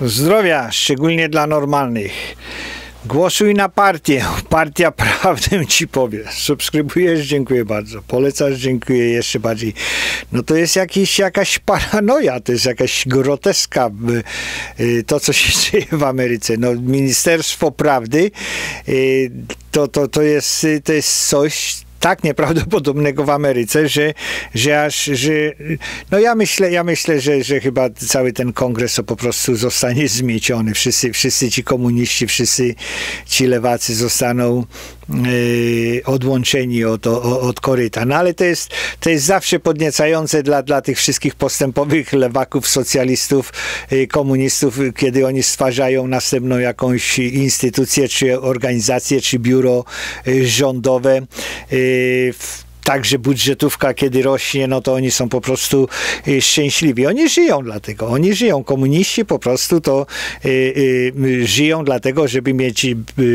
Zdrowia, szczególnie dla normalnych. Głosuj na partię. Partia prawdę ci powie. Subskrybujesz? Dziękuję bardzo. Polecasz? Dziękuję jeszcze bardziej. No to jest jakaś paranoja, to jest jakaś groteska to, co się dzieje w Ameryce. No, Ministerstwo Prawdy to jest coś tak nieprawdopodobnego w Ameryce, że no ja myślę, że chyba cały ten kongres to po prostu zostanie zmieciony. Wszyscy ci komuniści, wszyscy ci lewacy zostaną odłączeni od koryta. No ale to jest zawsze podniecające dla tych wszystkich postępowych lewaków, socjalistów, komunistów, kiedy oni stwarzają następną jakąś instytucję, czy organizację, czy biuro rządowe. Także budżetówka, kiedy rośnie, no to oni są po prostu szczęśliwi. Oni żyją dlatego. Oni żyją. Komuniści po prostu to żyją dlatego, żeby mieć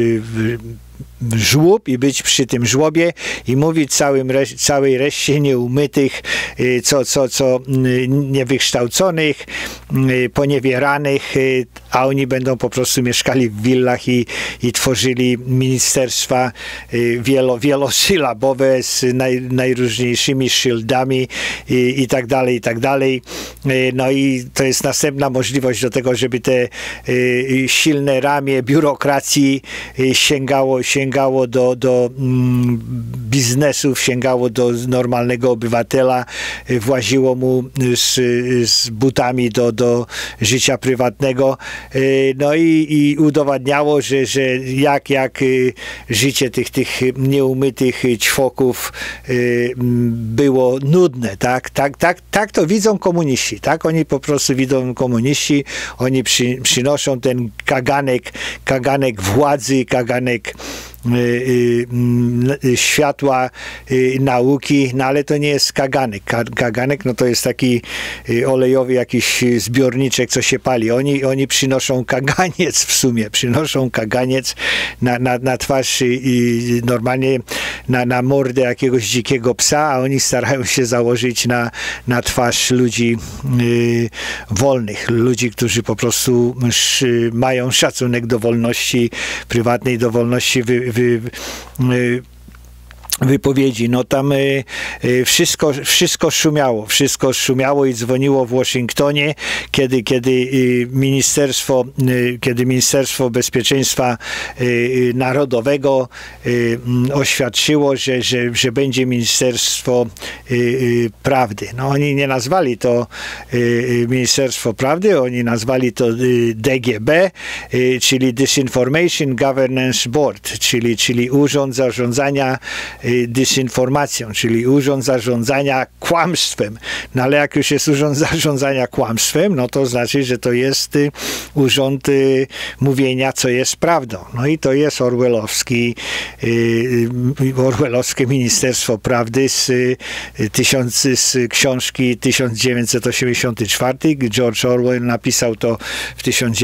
żłób i być przy tym żłobie i mówić całej reszcie nieumytych, co niewykształconych, poniewieranych, a oni będą po prostu mieszkali w willach i tworzyli ministerstwa wielosylabowe z najróżniejszymi szyldami i tak dalej, i tak dalej. No i to jest następna możliwość do tego, żeby te silne ramię biurokracji sięgało do biznesów, sięgało do normalnego obywatela, właziło mu z butami do życia prywatnego, no i udowadniało, że jak życie tych nieumytych ćwoków było nudne, tak to widzą komuniści, tak oni po prostu widzą komuniści, oni przynoszą ten kaganek władzy, kaganek światła nauki, no ale to nie jest kaganek. Kaganek, no to jest taki olejowy jakiś zbiorniczek, co się pali. Oni przynoszą kaganiec w sumie. Przynoszą kaganiec na twarz i normalnie na mordę jakiegoś dzikiego psa, a oni starają się założyć na twarz ludzi wolnych. Ludzi, którzy po prostu mają szacunek do wolności prywatnej, do wolności wypowiedzi. No tam wszystko szumiało i dzwoniło w Waszyngtonie, kiedy Ministerstwo Bezpieczeństwa Narodowego oświadczyło, że będzie Ministerstwo Prawdy. No oni nie nazwali to Ministerstwo Prawdy, oni nazwali to DGB, czyli Disinformation Governance Board, czyli Urząd Zarządzania dysinformacją, czyli urząd zarządzania kłamstwem. No ale jak już jest urząd zarządzania kłamstwem, no to znaczy, że to jest urząd mówienia, co jest prawdą. No i to jest orwellowskie Ministerstwo Prawdy z książki 1984. George Orwell napisał to w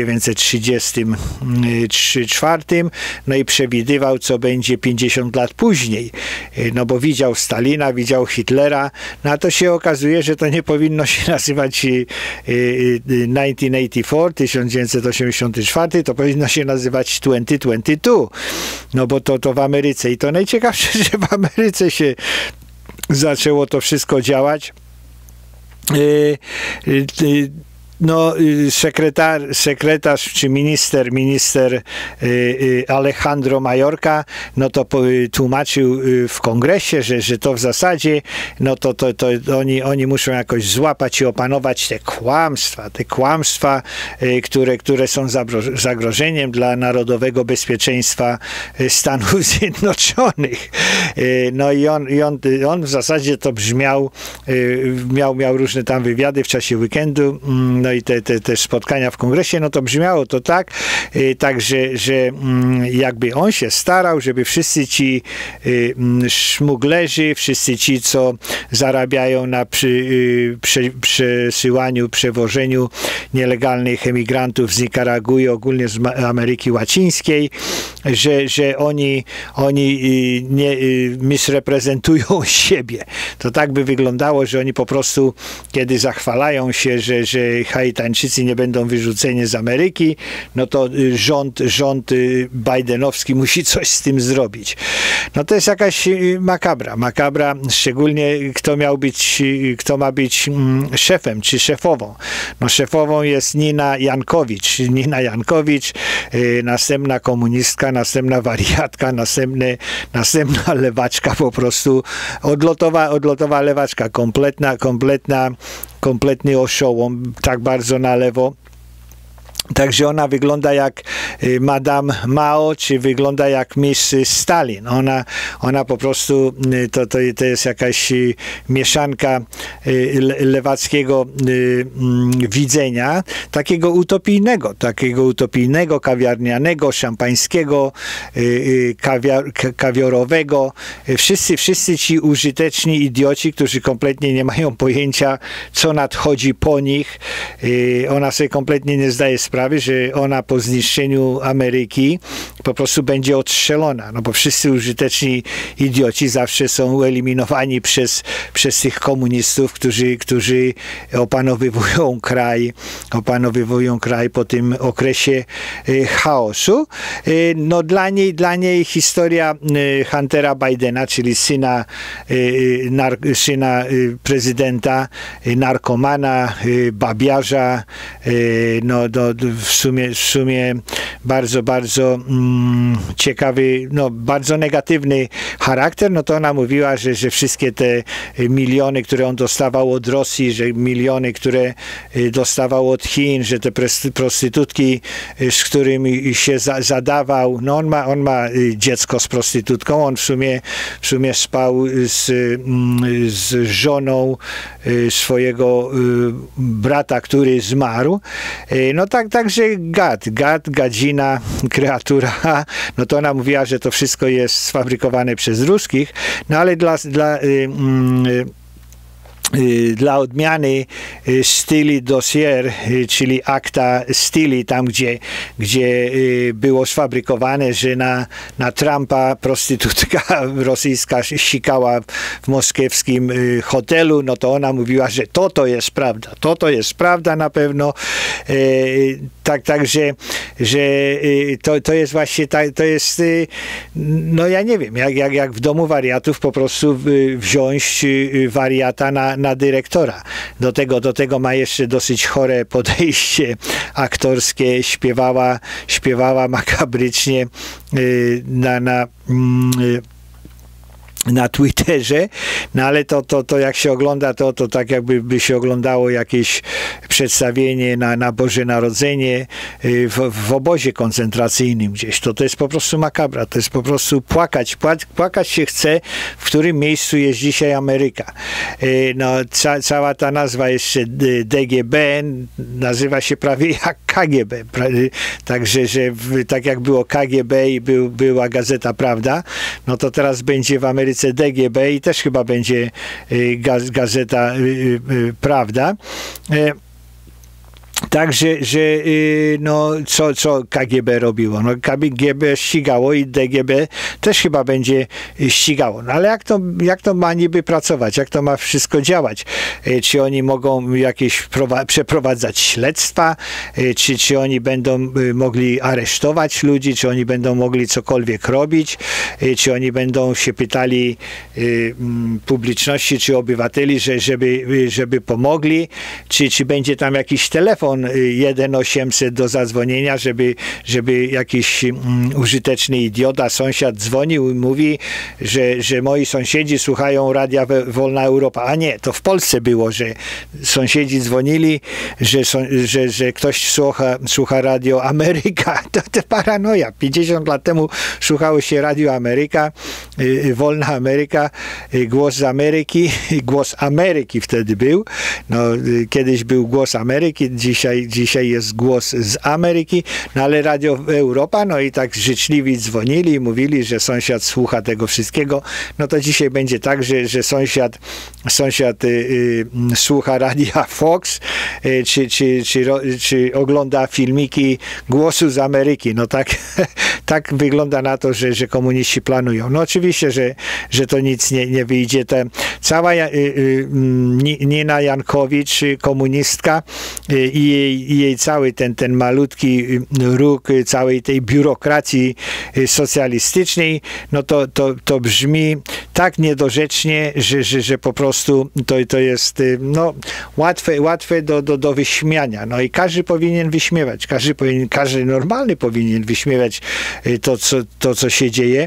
1934, no i przewidywał, co będzie 50 lat później. No bo widział Stalina, widział Hitlera, no a to się okazuje, że to nie powinno się nazywać 1984, to powinno się nazywać 2022, no bo to w Ameryce. I to najciekawsze, że w Ameryce się zaczęło to wszystko działać. No, sekretarz czy minister Alejandro Mayorkas, no to tłumaczył w kongresie, że to w zasadzie, no to oni muszą jakoś złapać i opanować te kłamstwa, które są zagrożeniem dla narodowego bezpieczeństwa Stanów Zjednoczonych. No i on w zasadzie to brzmiał, miał różne tam wywiady w czasie weekendu, no i te spotkania w kongresie, no to brzmiało to tak, że jakby on się starał, żeby wszyscy ci szmuglerzy, wszyscy ci, co zarabiają na przesyłaniu, przewożeniu nielegalnych emigrantów z Nikaragui, ogólnie z Ameryki Łacińskiej, że oni nie misreprezentują siebie. To tak by wyglądało, że oni po prostu, kiedy zachwalają się, że Haitańczycy nie będą wyrzuceni z Ameryki, no to rząd bidenowski musi coś z tym zrobić. No to jest jakaś makabra, szczególnie kto ma być szefem czy szefową. No szefową jest Nina Jankowicz, następna komunistka, następna wariatka, następna lewaczka, po prostu odlotowa lewaczka, kompletny oszołom, tak bardzo na lewo. Także ona wygląda jak Madame Mao, czy wygląda jak Miss Stalin. Ona po prostu, to jest jakaś mieszanka lewackiego widzenia, takiego utopijnego, kawiarnianego, szampańskiego, kawiorowego. Wszyscy ci użyteczni idioci, którzy kompletnie nie mają pojęcia, co nadchodzi po nich. Ona sobie kompletnie nie zdaje sprawy, że ona po zniszczeniu Ameryki po prostu będzie odstrzelona, no bo wszyscy użyteczni idioci zawsze są eliminowani przez tych komunistów, którzy opanowywują kraj po tym okresie chaosu. No dla niej historia Huntera Bidena, czyli syna prezydenta, narkomana, babiarza, no w sumie bardzo ciekawy, no bardzo negatywny charakter. No to ona mówiła, że wszystkie te miliony, które on dostawał od Rosji, że miliony, które dostawał od Chin, że te prostytutki, z którymi się zadawał, no on ma dziecko z prostytutką, on w sumie spał z żoną swojego brata, który zmarł. No także gadzina, kreatura, no to ona mówiła, że to wszystko jest sfabrykowane przez ruskich, no ale dla odmiany Steely dossier, czyli akta Steely, tam gdzie było sfabrykowane, że na Trumpa prostytutka rosyjska sikała w moskiewskim hotelu, no to ona mówiła, że to jest prawda na pewno. Także, że to jest właśnie, to jest, no ja nie wiem, jak w domu wariatów po prostu wziąć wariata na dyrektora. Do tego ma jeszcze dosyć chore podejście aktorskie, śpiewała makabrycznie na Twitterze, no ale to jak się ogląda, to tak jakby się oglądało jakieś przedstawienie na Boże Narodzenie w obozie koncentracyjnym gdzieś. To jest po prostu makabra, to jest po prostu płakać się chce, w którym miejscu jest dzisiaj Ameryka. No, cała ta nazwa jeszcze DGB nazywa się prawie jak KGB. Także, że tak jak było KGB i była Gazeta Prawda, no to teraz będzie w Ameryce DGB i też chyba będzie Gazeta Prawda. Także, że no, co KGB robiło? No, KGB ścigało i DGB też chyba będzie ścigało. No, ale jak to ma niby pracować? Jak to ma wszystko działać? Czy oni mogą jakieś przeprowadzać śledztwa? Czy oni będą mogli aresztować ludzi? Czy oni będą mogli cokolwiek robić? Czy oni będą się pytali publiczności czy obywateli, żeby pomogli? Czy będzie tam jakiś telefon 1-800 do zadzwonienia, żeby jakiś użyteczny idiota, sąsiad dzwonił i mówi, że moi sąsiedzi słuchają radia Wolna Europa. A nie, to w Polsce było, że sąsiedzi dzwonili, że ktoś słucha Radio Ameryka. To paranoja. 50 lat temu słuchało się Radio Ameryka, Wolna Ameryka, Głos z Ameryki, Głos Ameryki wtedy był. No, kiedyś był Głos Ameryki, dzisiaj jest Głos z Ameryki, no ale Radio Europa, no i tak życzliwi dzwonili i mówili, że sąsiad słucha tego wszystkiego. No to dzisiaj będzie tak, że sąsiad słucha Radia Fox, czy ogląda filmiki Głosu z Ameryki. No tak, tak wygląda na to, że komuniści planują. No oczywiście, że to nic nie wyjdzie. Cała Nina Jankowicz, komunistka i jej cały ten malutki róg całej tej biurokracji socjalistycznej, no to brzmi tak niedorzecznie, że po prostu to jest no, łatwe do wyśmiania. No i każdy powinien wyśmiewać. Każdy normalny powinien wyśmiewać to, co się dzieje.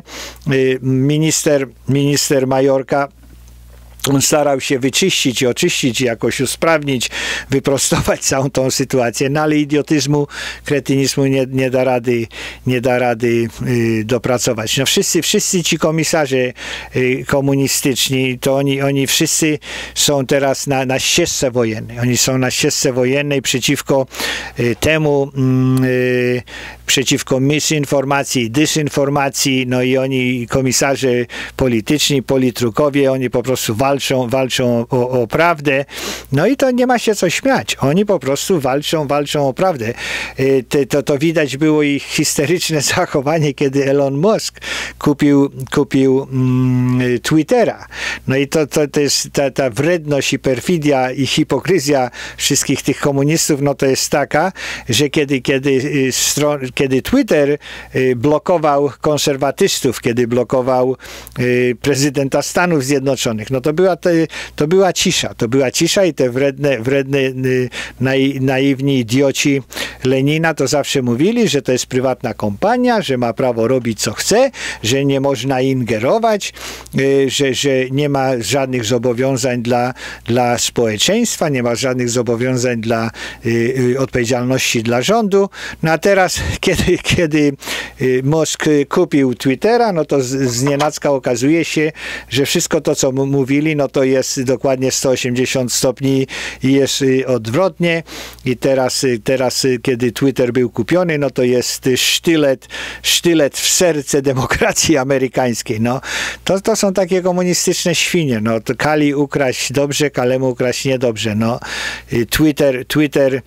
Minister Majorka starał się wyczyścić i oczyścić, jakoś usprawnić, wyprostować całą tą sytuację, no ale idiotyzmu, kretynizmu nie da rady dopracować. No wszyscy ci komisarze komunistyczni, to oni wszyscy są teraz na ścieżce wojennej. Oni są na ścieżce wojennej przeciwko temu, przeciwko misinformacji, dysinformacji, no i oni, komisarze polityczni, politrukowie, oni po prostu walczą o prawdę, no i to nie ma się co śmiać. Oni po prostu walczą o prawdę. To widać było ich histeryczne zachowanie, kiedy Elon Musk kupił Twittera. No i to jest ta wredność i perfidia i hipokryzja wszystkich tych komunistów, no to jest taka, że kiedy Twitter blokował konserwatystów, kiedy blokował prezydenta Stanów Zjednoczonych, no to była cisza i te wredne naiwni idioci Lenina to zawsze mówili, że to jest prywatna kompania, że ma prawo robić co chce, że nie można ingerować, że nie ma żadnych zobowiązań dla społeczeństwa, nie ma żadnych zobowiązań dla odpowiedzialności dla rządu. No a teraz, kiedy Musk kupił Twittera, no to znienacka okazuje się, że wszystko to, co mówili, no to jest dokładnie 180 stopni i jest odwrotnie. I teraz kiedy Twitter był kupiony, no to jest sztylet w serce demokracji amerykańskiej. No, to są takie komunistyczne świnie. No, to Kali ukraść dobrze, Kalemu ukraść niedobrze. No, Twitter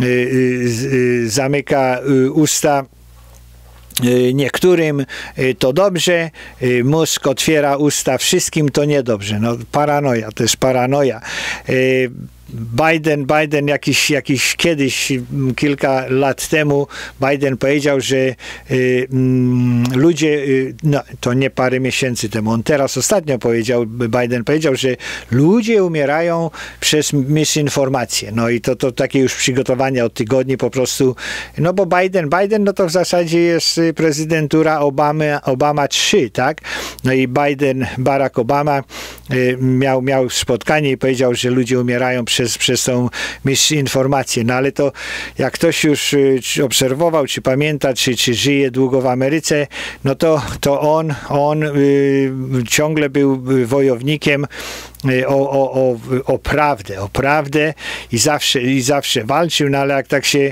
zamyka usta niektórym, to dobrze, Musk otwiera usta wszystkim, to niedobrze. No, paranoja, to jest paranoja. Biden jakiś kiedyś, kilka lat temu, Biden powiedział, że ludzie, no to nie parę miesięcy temu, on teraz ostatnio Biden powiedział, że ludzie umierają przez misinformację. No i to takie już przygotowania od tygodni po prostu, no bo Biden, no to w zasadzie jest prezydentura Obama 3, tak? No i Barack Obama miał spotkanie i powiedział, że ludzie umierają przez tą misinformację. No ale to jak ktoś już obserwował, czy pamięta, czy żyje długo w Ameryce, no to on ciągle był wojownikiem o prawdę i zawsze walczył, no ale jak tak się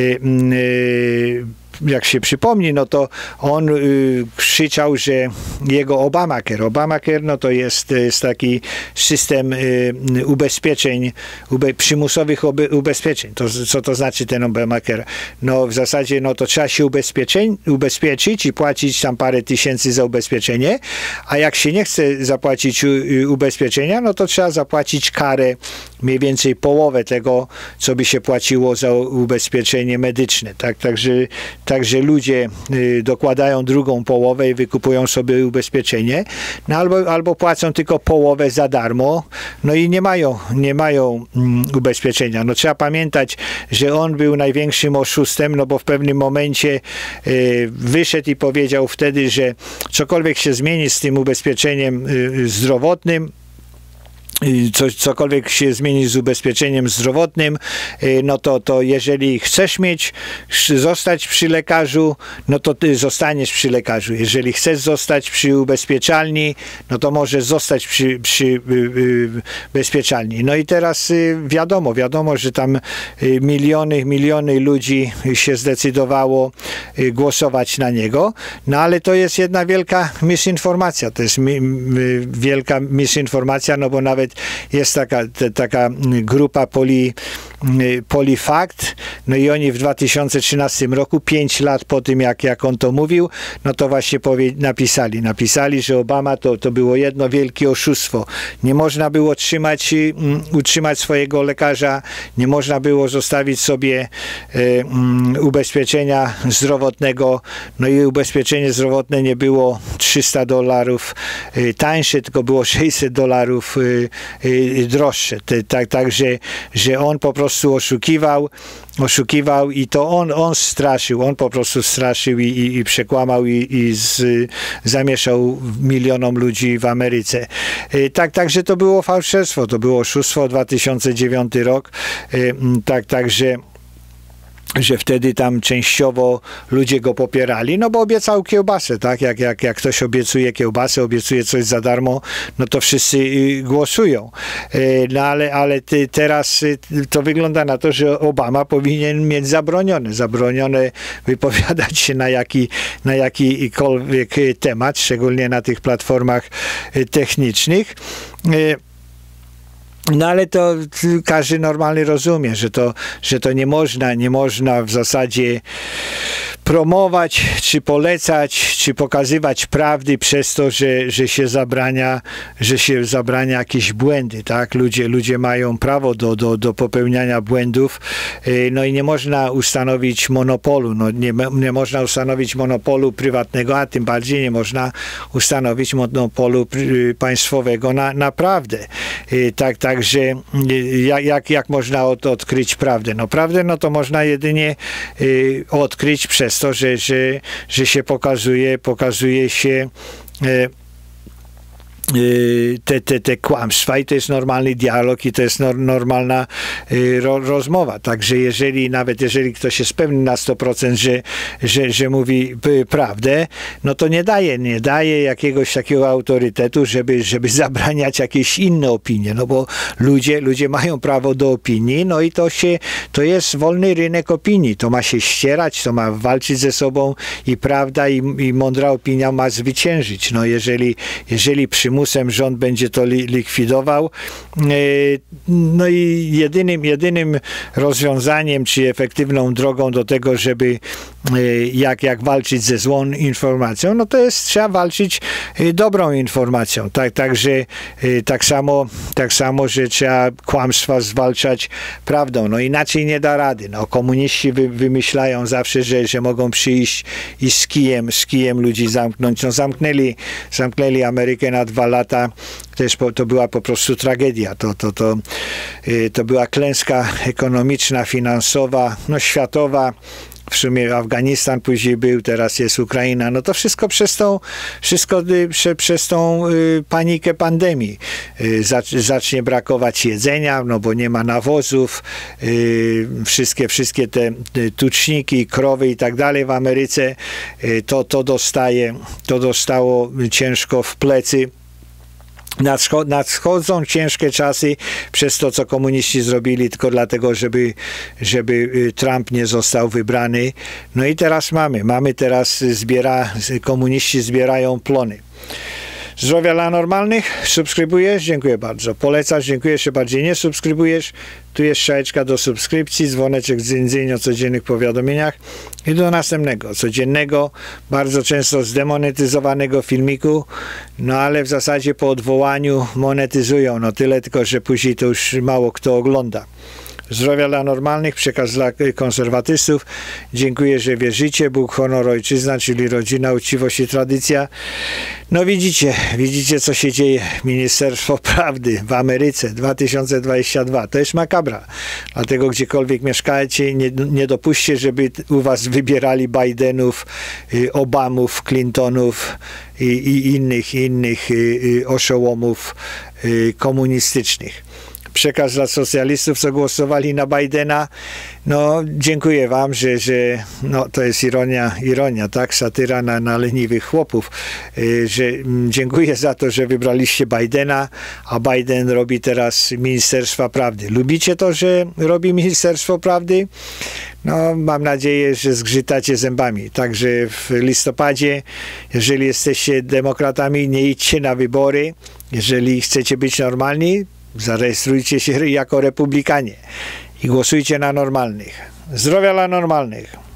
jak się przypomni, no to on krzyczał, że jego Obamacare, no to jest taki system ubezpieczeń, przymusowych ubezpieczeń. To, co to znaczy ten Obamacare? No w zasadzie no to trzeba się ubezpieczyć i płacić tam parę tysięcy za ubezpieczenie, a jak się nie chce zapłacić ubezpieczenia, no to trzeba zapłacić karę mniej więcej połowę tego, co by się płaciło za ubezpieczenie medyczne. Tak? Także ludzie dokładają drugą połowę i wykupują sobie ubezpieczenie, no albo płacą tylko połowę za darmo, no i nie mają ubezpieczenia. No trzeba pamiętać, że on był największym oszustem, no bo w pewnym momencie wyszedł i powiedział wtedy, że cokolwiek się zmieni z tym ubezpieczeniem zdrowotnym, cokolwiek się zmieni z ubezpieczeniem zdrowotnym, no to jeżeli chcesz zostać przy lekarzu, no to ty zostaniesz przy lekarzu. Jeżeli chcesz zostać przy ubezpieczalni, no to możesz zostać przy ubezpieczalni. No i teraz wiadomo, że tam miliony ludzi się zdecydowało głosować na niego, no ale to jest jedna wielka misinformacja. To jest wielka misinformacja, no bo nawet jest taka grupa PolitiFact, no i oni w 2013 roku, 5 lat po tym, jak on to mówił, no to właśnie napisali, że Obama to było jedno wielkie oszustwo. Nie można było utrzymać swojego lekarza, nie można było zostawić sobie ubezpieczenia zdrowotnego, no i ubezpieczenie zdrowotne nie było $300 tańsze, tylko było $600 droższe. Także, że on po prostu oszukiwał i to on straszył, on po prostu straszył i przekłamał i zamieszał milionom ludzi w Ameryce. Także to było fałszerstwo, to było oszustwo, 2009 rok, także że wtedy tam częściowo ludzie go popierali, no bo obiecał kiełbasę, tak? Jak ktoś obiecuje kiełbasę, obiecuje coś za darmo, no to wszyscy głosują. No ale teraz to wygląda na to, że Obama powinien mieć zabronione wypowiadać się na jakikolwiek temat, szczególnie na tych platformach technicznych. No ale to każdy normalny rozumie, że to nie można w zasadzie promować, czy polecać, czy pokazywać prawdy przez to, że się zabrania jakieś błędy, tak? Ludzie mają prawo do popełniania błędów, no i nie można ustanowić monopolu, no nie można ustanowić monopolu prywatnego, a tym bardziej nie można ustanowić monopolu państwowego na prawdę. Także jak można odkryć prawdę? No prawdę no to można jedynie odkryć przez to, że się pokazuje się te kłamstwa i to jest normalny dialog i to jest normalna rozmowa. Także nawet jeżeli ktoś jest pewny na 100%, że mówi prawdę, no to nie daje jakiegoś takiego autorytetu, żeby zabraniać jakieś inne opinie, no bo ludzie mają prawo do opinii, no i to jest wolny rynek opinii. To ma się ścierać, to ma walczyć ze sobą i prawda i mądra opinia ma zwyciężyć. No jeżeli przymusem rząd będzie to likwidował. No i jedynym rozwiązaniem, czy efektywną drogą do tego, żeby jak walczyć ze złą informacją, no to jest trzeba walczyć dobrą informacją. Także tak samo, że trzeba kłamstwa zwalczać prawdą. No inaczej nie da rady. No, komuniści wymyślają zawsze, że mogą przyjść i z kijem ludzi zamknąć. No zamknęli Amerykę na 2 lata. To była po prostu tragedia. To była klęska ekonomiczna, finansowa, no światowa. W sumie Afganistan później był, teraz jest Ukraina. No to wszystko przez tą panikę pandemii. Zacznie brakować jedzenia, no bo nie ma nawozów. Wszystkie te tuczniki, krowy i tak dalej w Ameryce to dostało ciężko w plecy. Nadchodzą ciężkie czasy przez to, co komuniści zrobili, tylko dlatego, żeby Trump nie został wybrany. No i teraz teraz komuniści zbierają plony. Zdrowia dla normalnych? Subskrybujesz? Dziękuję bardzo. Polecasz? Dziękuję. Jeszcze bardziej nie subskrybujesz? Tu jest strzałeczka do subskrypcji, dzwoneczek dzyń o codziennych powiadomieniach i do następnego, codziennego, bardzo często zdemonetyzowanego filmiku, no ale w zasadzie po odwołaniu monetyzują, no tyle tylko, że później to już mało kto ogląda. Zdrowia dla normalnych, przekaz dla konserwatystów. Dziękuję, że wierzycie. Bóg, honor, ojczyzna, czyli rodzina, uczciwość i tradycja. No widzicie co się dzieje. Ministerstwo Prawdy w Ameryce 2022. To jest makabra. Dlatego gdziekolwiek mieszkacie, nie dopuśćcie, żeby u was wybierali Bidenów, Obamów, Clintonów i innych oszołomów komunistycznych. Przekaz dla socjalistów, co głosowali na Bidena. No, dziękuję wam, że no, to jest ironia, tak? Satyra na leniwych chłopów. Że dziękuję za to, że wybraliście Bidena, a Biden robi teraz Ministerstwa Prawdy. Lubicie to, że robi Ministerstwo Prawdy? No, mam nadzieję, że zgrzytacie zębami. Także w listopadzie, jeżeli jesteście demokratami, nie idźcie na wybory. Jeżeli chcecie być normalni, zarejestrujcie się jako republikanie. i głosujcie na normalnych. Zdrowia dla normalnych.